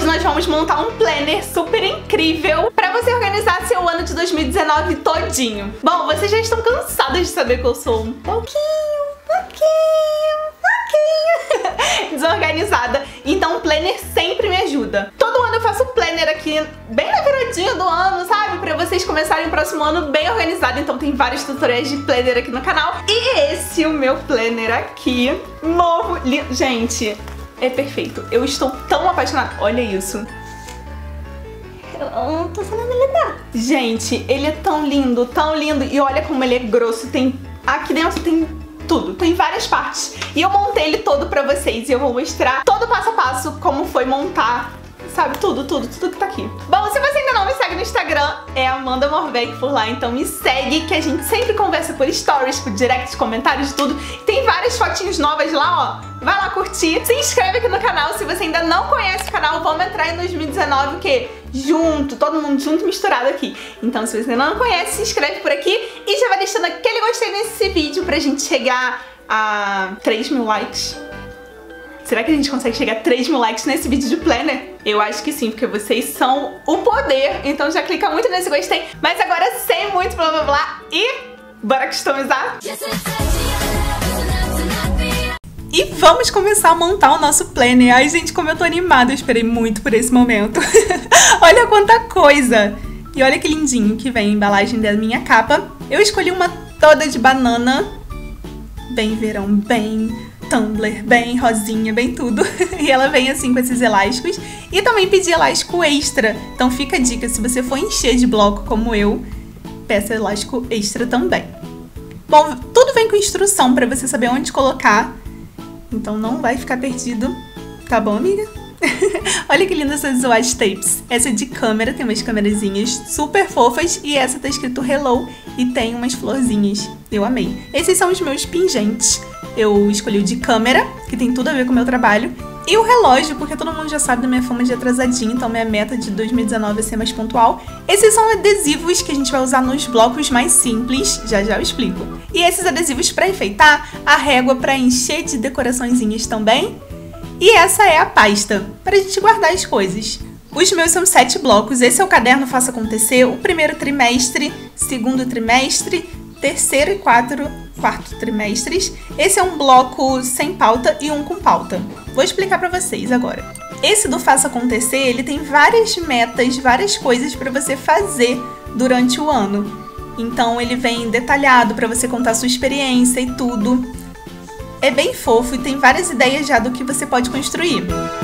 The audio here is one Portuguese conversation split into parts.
nós vamos montar um planner super incrível pra você organizar seu ano de 2019 todinho. Bom, vocês já estão cansadas de saber que eu sou um pouquinho desorganizada, então o planner sempre me ajuda. Todo ano eu faço planner aqui, bem na viradinha do ano, sabe? Pra vocês começarem o próximo ano bem organizado, então tem vários tutoriais de planner aqui no canal. E esse, o meu planner aqui, novo, lindo. Gente, é perfeito. Eu estou tão apaixonada. Olha isso. Eu não tô falando nada. Gente, ele é tão lindo, e olha como ele é grosso. Tem aqui dentro tem tudo, tem várias partes. E eu montei ele todo pra vocês e eu vou mostrar todo o passo a passo como foi montar, sabe, tudo que tá aqui. Bom, se você ainda não me segue no Instagram, é Amanda Morbeck por lá, então me segue que a gente sempre conversa por stories, por direct, comentários, tudo. Tem várias fotinhos novas lá, ó. Vai lá curtir, se inscreve aqui no canal se você ainda não conhece o canal. Vamos entrar em 2019 o quê? Junto, todo mundo junto, misturado aqui. Então se você ainda não conhece, se inscreve por aqui e já vai deixando aquele gostei nesse vídeo pra gente chegar a 3.000 likes. Será que a gente consegue chegar a 3.000 likes nesse vídeo de planner? Eu acho que sim, porque vocês são o poder, então já clica muito nesse gostei. Mas agora sem muito blá blá blá e bora customizar? E vamos começar a montar o nosso planner. Ai, gente, como eu tô animada, eu esperei muito por esse momento. Olha quanta coisa! E olha que lindinho que vem a embalagem da minha capa. Eu escolhi uma toda de banana. Bem verão, bem Tumblr, bem rosinha, bem tudo. E ela vem assim com esses elásticos. E também pedi elástico extra. Então fica a dica, se você for encher de bloco como eu, peça elástico extra também. Bom, tudo vem com instrução pra você saber onde colocar. Então não vai ficar perdido, tá bom, amiga? Olha que linda essas washi tapes. Essa é de câmera, tem umas câmerazinhas super fofas. E essa tá escrito Hello e tem umas florzinhas. Eu amei. Esses são os meus pingentes. Eu escolhi o de câmera, que tem tudo a ver com o meu trabalho. E o relógio, porque todo mundo já sabe da minha fama de atrasadinha, então minha meta de 2019 é ser mais pontual. Esses são adesivos que a gente vai usar nos blocos mais simples, já eu explico. E esses adesivos para enfeitar, a régua para encher de decoraçõezinhas também. E essa é a pasta, para a gente guardar as coisas. Os meus são 7 blocos, esse é o caderno Faça Acontecer, o primeiro trimestre, segundo trimestre, terceiro e quarto trimestres. Esse é um bloco sem pauta e um com pauta. Vou explicar pra vocês agora. Esse do Faça Acontecer, ele tem várias metas, várias coisas pra você fazer durante o ano. Então ele vem detalhado pra você contar sua experiência e tudo. É bem fofo e tem várias ideias já do que você pode construir.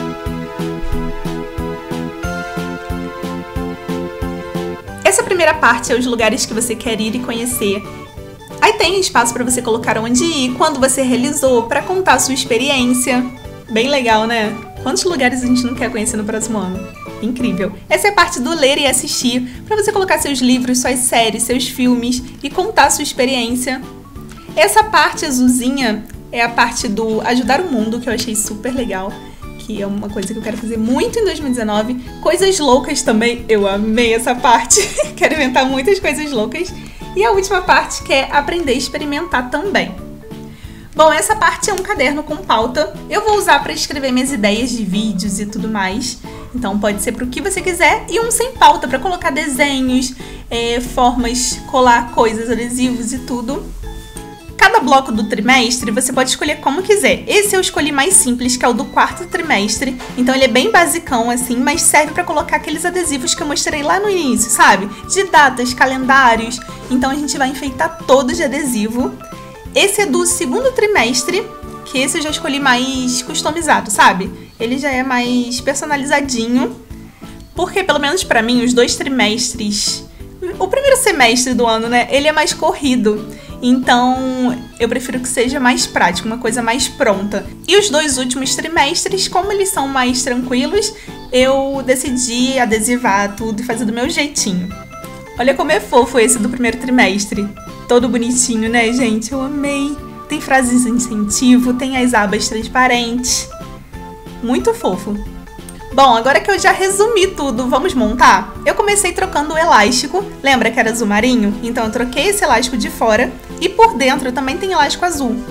Essa primeira parte é os lugares que você quer ir e conhecer. Aí tem espaço para você colocar onde ir, quando você realizou, para contar a sua experiência. Bem legal, né? Quantos lugares a gente não quer conhecer no próximo ano? Incrível! Essa é a parte do ler e assistir, para você colocar seus livros, suas séries, seus filmes e contar a sua experiência. Essa parte azulzinha é a parte do ajudar o mundo, que eu achei super legal, que é uma coisa que eu quero fazer muito em 2019. Coisas loucas também, eu amei essa parte. Quero inventar muitas coisas loucas. E a última parte que é aprender a experimentar também. Bom, essa parte é um caderno com pauta. Eu vou usar para escrever minhas ideias de vídeos e tudo mais. Então pode ser para o que você quiser. E um sem pauta para colocar desenhos, formas, colar coisas, adesivos e tudo. Cada bloco do trimestre você pode escolher como quiser. Esse eu escolhi mais simples, que é o do quarto trimestre. Então ele é bem basicão assim, mas serve para colocar aqueles adesivos que eu mostrei lá no início, sabe? De datas, calendários. Então a gente vai enfeitar todo de adesivo. Esse é do segundo trimestre, que esse eu já escolhi mais customizado, sabe? Ele já é mais personalizadinho. Porque pelo menos pra mim, os 2 trimestres... O primeiro semestre do ano, né? Ele é mais corrido. Então, eu prefiro que seja mais prático, uma coisa mais pronta. E os 2 últimos trimestres, como eles são mais tranquilos, eu decidi adesivar tudo e fazer do meu jeitinho. Olha como é fofo esse do primeiro trimestre. Todo bonitinho, né, gente? Eu amei. Tem frases de incentivo, tem as abas transparentes. Muito fofo. Bom, agora que eu já resumi tudo, vamos montar? Eu comecei trocando o elástico, lembra que era azul marinho? Então eu troquei esse elástico de fora e por dentro também tem elástico azul.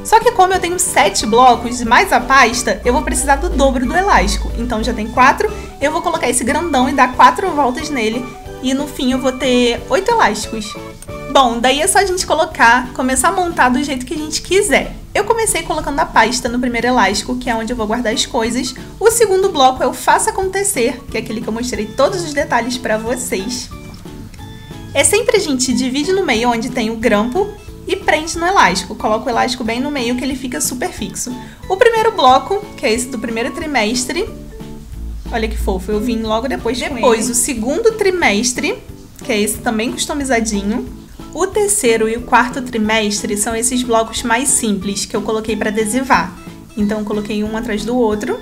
Só que como eu tenho 7 blocos mais a pasta, eu vou precisar do dobro do elástico. Então já tem 4, eu vou colocar esse grandão e dar 4 voltas nele. E no fim eu vou ter 8 elásticos. Bom, daí é só a gente começar a montar do jeito que a gente quiser. Eu comecei colocando a pasta no primeiro elástico, que é onde eu vou guardar as coisas. O segundo bloco é o Faça Acontecer, que é aquele que eu mostrei todos os detalhes pra vocês. É sempre a gente divide no meio onde tem o grampo e prende no elástico. Coloca o elástico bem no meio que ele fica super fixo. O primeiro bloco, que é esse do primeiro trimestre, olha que fofo, eu vim logo depois com ele. Depois o segundo trimestre, que é esse também customizadinho. O terceiro e o quarto trimestre são esses blocos mais simples que eu coloquei para adesivar. Então eu coloquei um atrás do outro.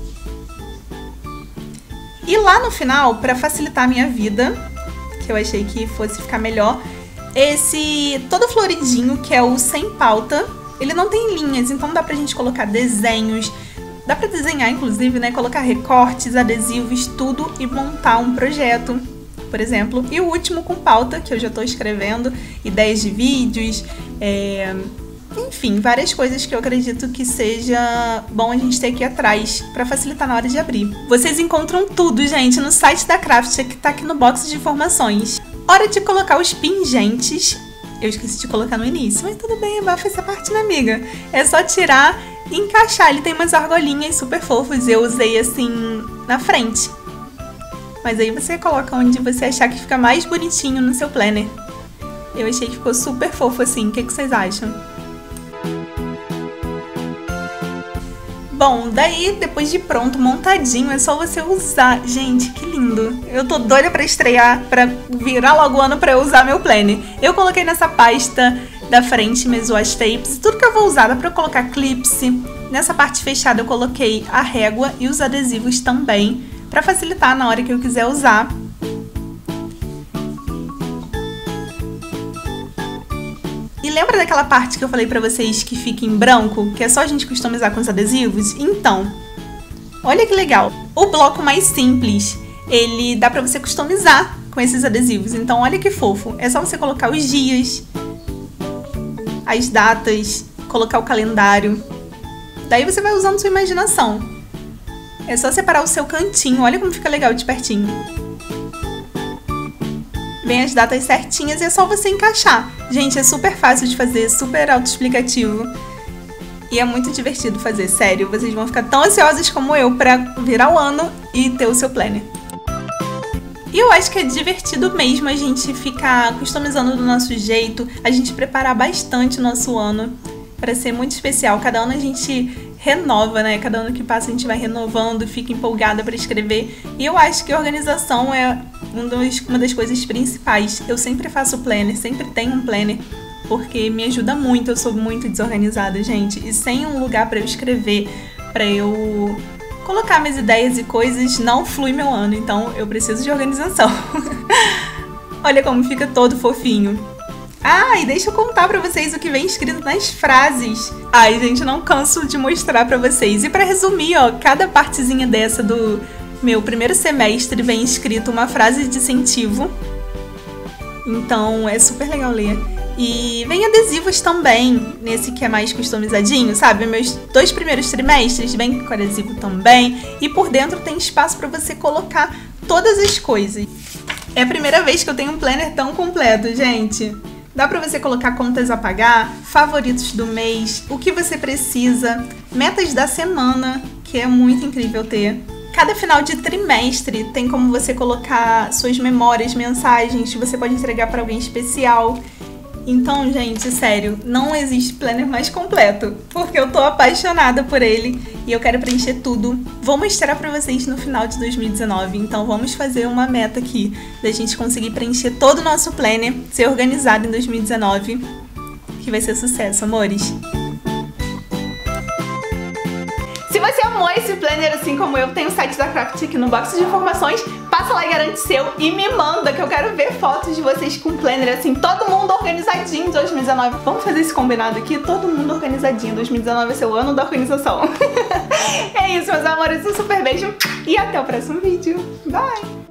E lá no final, para facilitar a minha vida, que eu achei que fosse ficar melhor, esse todo floridinho, que é o sem pauta, ele não tem linhas, então dá pra gente colocar desenhos, dá pra desenhar inclusive, né, colocar recortes, adesivos, tudo e montar um projeto, por exemplo. E o último com pauta, que eu já tô escrevendo, ideias de vídeos, enfim, várias coisas que eu acredito que seja bom a gente ter aqui atrás pra facilitar na hora de abrir. Vocês encontram tudo, gente, no site da Craftia, que tá aqui no box de informações. Hora de colocar os pingentes. Eu esqueci de colocar no início, mas tudo bem, abafa essa parte, né, amiga? É só tirar e encaixar. Ele tem umas argolinhas super fofas, eu usei assim na frente. Mas aí você coloca onde você achar que fica mais bonitinho no seu planner. Eu achei que ficou super fofo assim, o que vocês acham? Bom, daí depois de pronto, montadinho, é só você usar. Gente, que lindo! Eu tô doida pra estrear, pra virar logo o ano pra eu usar meu planner. Eu coloquei nessa pasta da frente mesmo as tapes, tudo que eu vou usar, dá pra eu colocar clips. Nessa parte fechada eu coloquei a régua e os adesivos também, pra facilitar na hora que eu quiser usar. E lembra daquela parte que eu falei pra vocês que fica em branco, que é só a gente customizar com os adesivos? Então, olha que legal. O bloco mais simples, ele dá pra você customizar com esses adesivos. Então, olha que fofo. É só você colocar os dias, as datas, colocar o calendário. Daí você vai usando sua imaginação. É só separar o seu cantinho. Olha como fica legal de pertinho. Vem as datas certinhas e é só você encaixar. Gente, é super fácil de fazer, super autoexplicativo. E é muito divertido fazer, sério. Vocês vão ficar tão ansiosos como eu pra virar o ano e ter o seu planner. E eu acho que é divertido mesmo a gente ficar customizando do nosso jeito, a gente preparar bastante o nosso ano para ser muito especial. Cada ano a gente renova, né? Cada ano que passa a gente vai renovando, fica empolgada para escrever. E eu acho que a organização é uma das coisas principais. Eu sempre faço planner, sempre tenho um planner, porque me ajuda muito. Eu sou muito desorganizada, gente. E sem um lugar para eu escrever, para eu colocar minhas ideias e coisas, não flui meu ano. Então eu preciso de organização. Olha como fica todo fofinho. Ah, e deixa eu contar pra vocês o que vem escrito nas frases. Ai, gente, não canso de mostrar pra vocês. E pra resumir, ó, cada partezinha dessa do meu primeiro semestre vem escrito uma frase de incentivo. Então é super legal ler. E vem adesivos também, nesse que é mais customizadinho, sabe? Meus 2 primeiros trimestres vem com adesivo também. E por dentro tem espaço pra você colocar todas as coisas. É a primeira vez que eu tenho um planner tão completo, gente. Dá pra você colocar contas a pagar, favoritos do mês, o que você precisa, metas da semana, que é muito incrível ter. Cada final de trimestre tem como você colocar suas memórias, mensagens, você pode entregar pra alguém especial. Então, gente, sério, não existe planner mais completo, porque eu tô apaixonada por ele e eu quero preencher tudo. Vou mostrar pra vocês no final de 2019, então vamos fazer uma meta aqui, da gente conseguir preencher todo o nosso planner, ser organizado em 2019, que vai ser sucesso, amores! Se você amou esse planner assim como eu, tem o site da Craftia aqui no box de informações. Passa lá e garante seu e me manda, que eu quero ver fotos de vocês com planner assim, todo mundo organizadinho em 2019. Vamos fazer esse combinado aqui? Todo mundo organizadinho. 2019 vai ser o ano da organização. É isso, meus amores. Um super beijo e até o próximo vídeo. Bye!